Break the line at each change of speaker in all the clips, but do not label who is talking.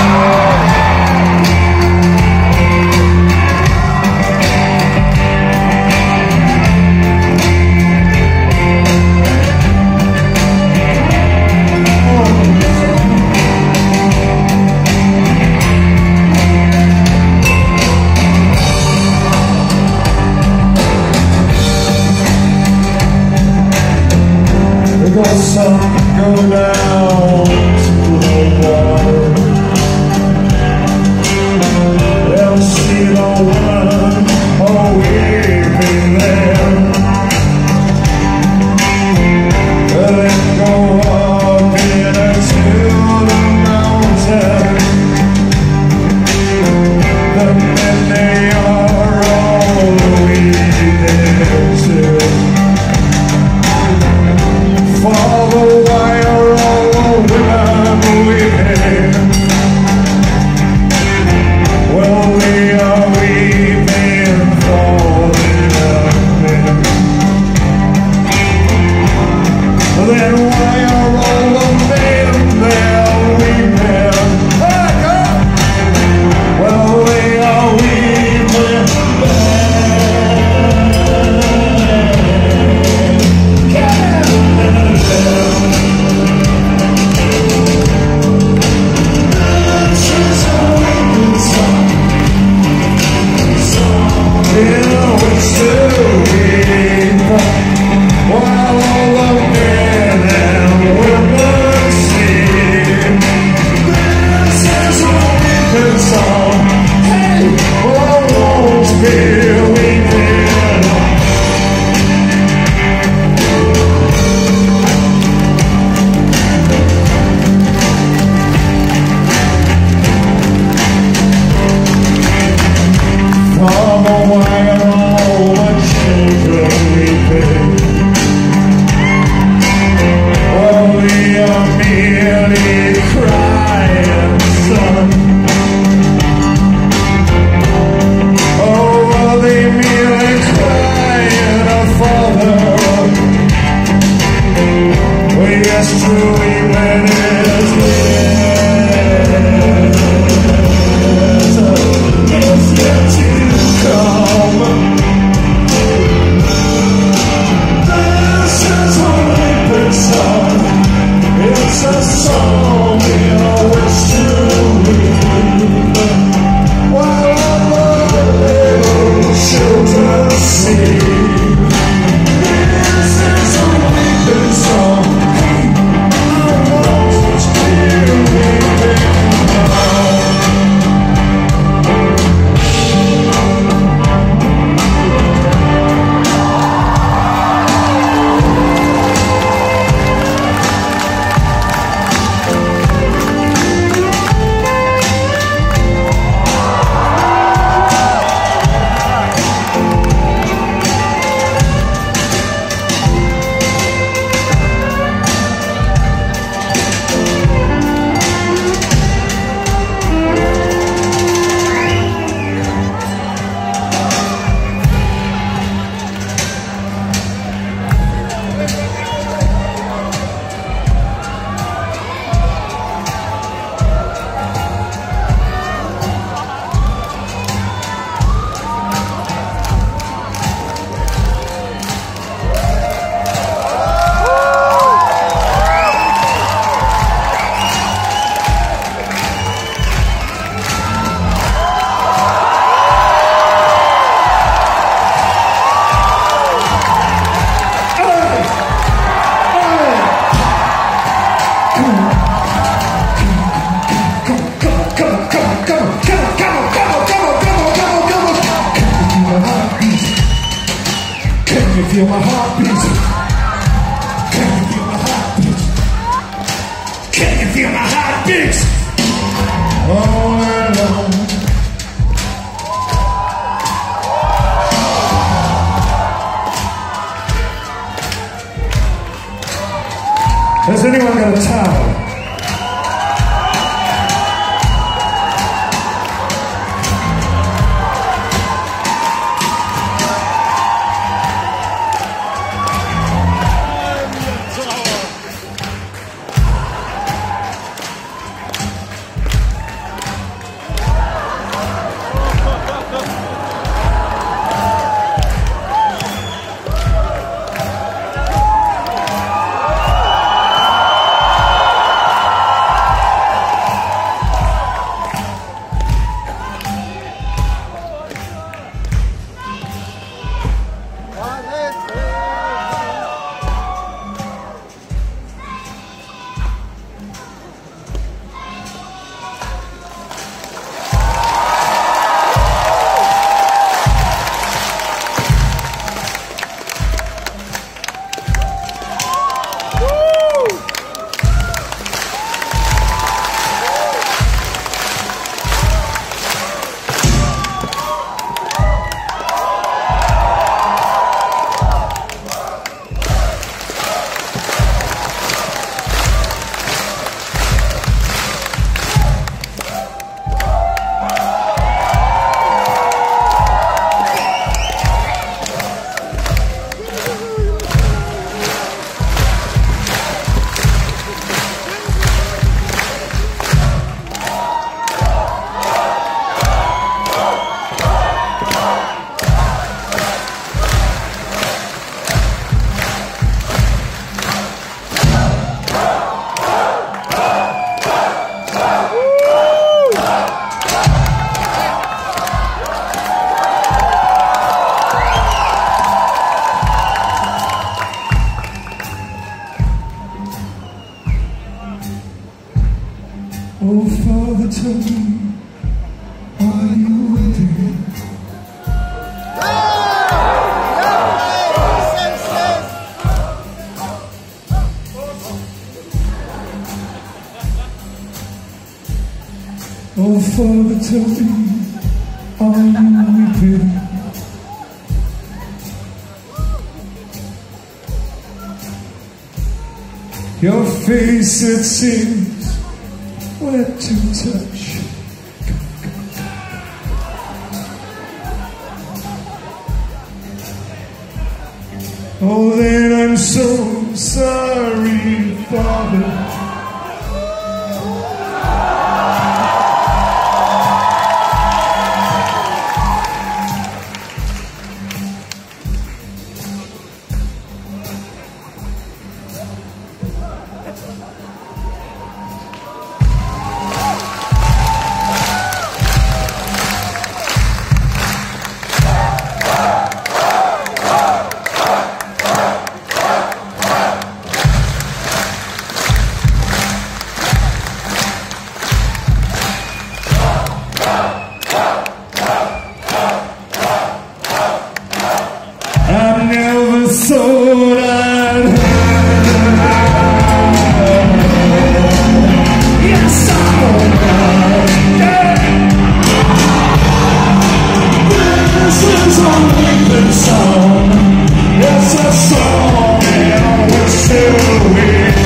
Go down to the water. They'll see the woman weeping there. Then go up into the mountain. The men they are all weeping too. Follow by all women weeping. Well, we are weeping for the men. Then why are all the men there weeping? Well, we are weeping feel my heartbeat? Can you feel my heartbeat? Can you feel my heartbeat? All night long. Has anyone got a towel? Father, tell me, are you weeping? Oh, Father, tell me, are you weeping? Your face, it seems wet to touch. Oh, then I'm so sorry, Father. I never thought I'd hurt. Yes, this is a weeping song. It's a song in which to weep.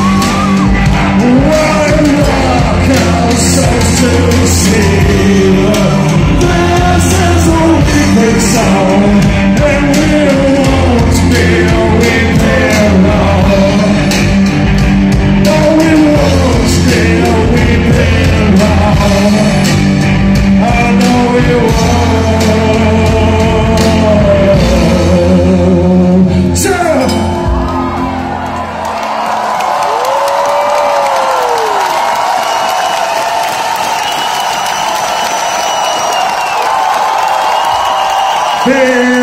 One rock ourselves to sleep. This is a weeping song. And we won't be weeping long. No, we won't be weeping long. I know we won't. So hey.